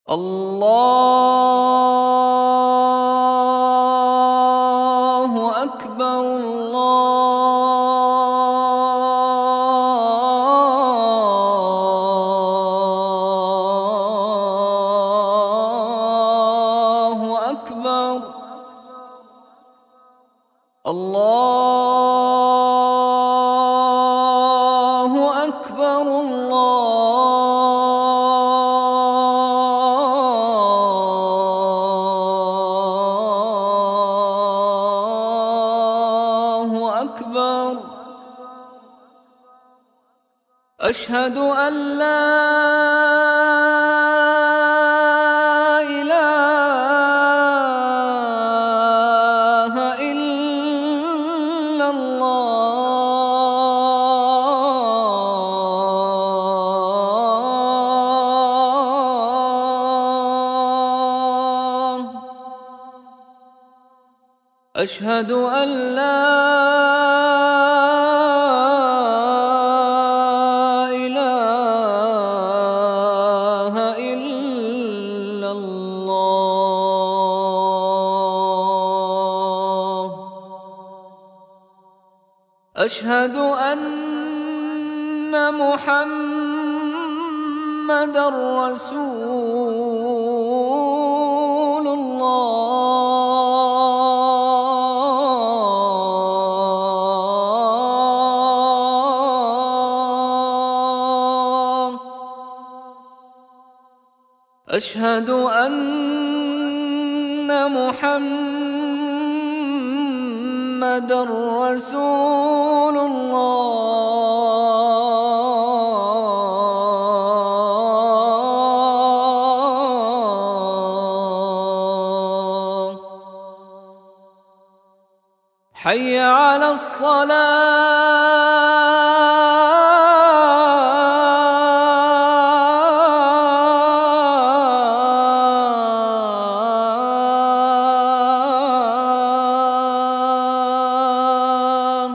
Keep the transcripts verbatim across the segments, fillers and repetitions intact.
الله أكبر. الله أكبر. الله أكبر. الله أكبر. أشهد أن لا إله إلا الله. أشهد أن لا إله إلا الله. أشهد أن محمدًا رسول الله. أشهد أن محمدًا رسول الله. حي على الصلاة.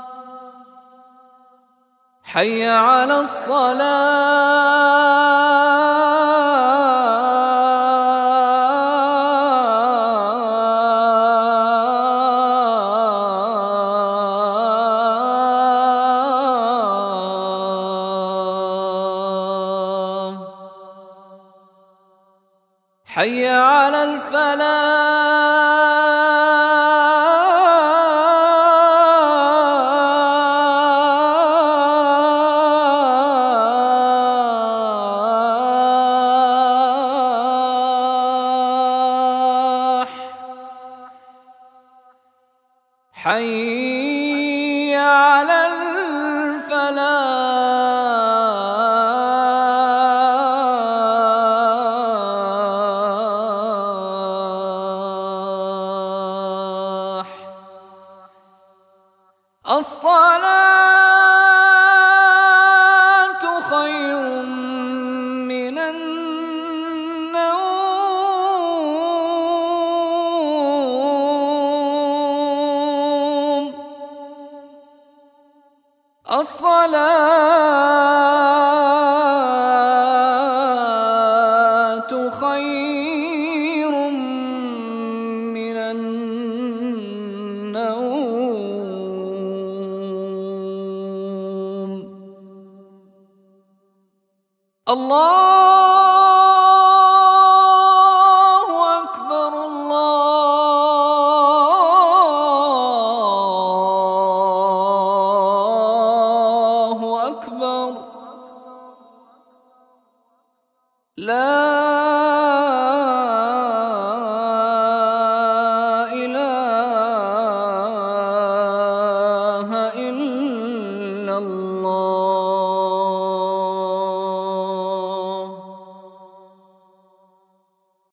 حي على الصلاة. حي على الفلاح. حي على الفلاح. الصلاة خير من النوم. الصلاة خير من النوم. الله أكبر. الله أكبر. لا إله إلا الله.